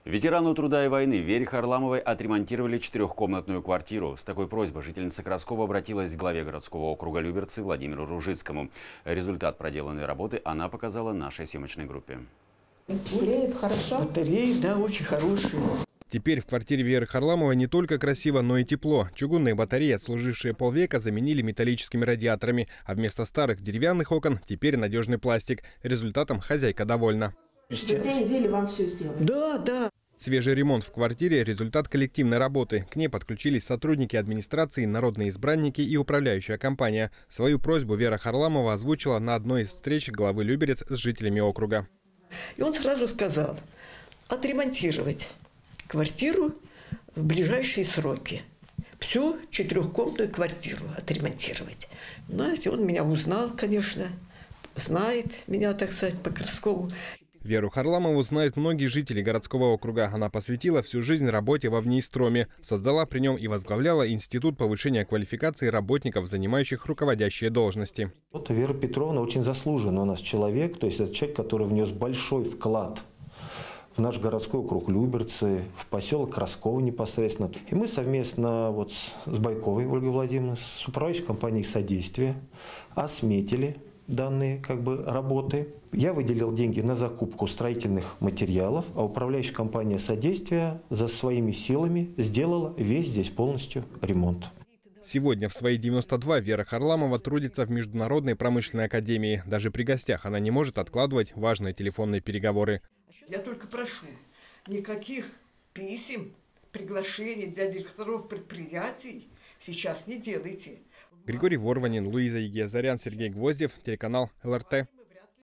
Ветерану труда и войны Вере Харламовой отремонтировали четырехкомнатную квартиру. С такой просьбой жительница Краскова обратилась к главе городского округа Люберцы Владимиру Ружицкому. Результат проделанной работы она показала нашей съемочной группе. Греет хорошо? Батареи, да, очень хорошие. Теперь в квартире Веры Харламовой не только красиво, но и тепло. Чугунные батареи, отслужившие полвека, заменили металлическими радиаторами, а вместо старых деревянных окон теперь надежный пластик. Результатом хозяйка довольна. За 2 недели вам все сделали? Да. Свежий ремонт в квартире – результат коллективной работы. К ней подключились сотрудники администрации, народные избранники и управляющая компания. Свою просьбу Вера Харламова озвучила на одной из встреч главы Люберец с жителями округа. И он сразу сказал: отремонтировать квартиру в ближайшие сроки. Всю четырехкомнатную квартиру отремонтировать. Знаете, он меня узнал, конечно, знает меня, так сказать, по Краскову. Веру Харламову знают многие жители городского округа. Она посвятила всю жизнь работе во Внеистроме. Создала при нем и возглавляла Институт повышения квалификации работников, занимающих руководящие должности. Вот Вера Петровна очень заслуженный у нас человек. То есть это человек, который внес большой вклад в наш городской округ Люберцы, в поселок Красково непосредственно. И мы совместно вот с Байковой Ольгой Владимировной, с управляющей компанией «Содействие» осметили данные работы. Я выделил деньги на закупку строительных материалов, а управляющая компания «Содействие» за своими силами сделала весь здесь полностью ремонт. Сегодня в свои 92 Вера Харламова трудится в Международной промышленной академии. Даже при гостях она не может откладывать важные телефонные переговоры. Я только прошу, никаких писем, приглашений для директоров предприятий сейчас не делайте. Григорий Ворванин, Луиза Егезарян, Сергей Гвоздев, телеканал ЛРТ.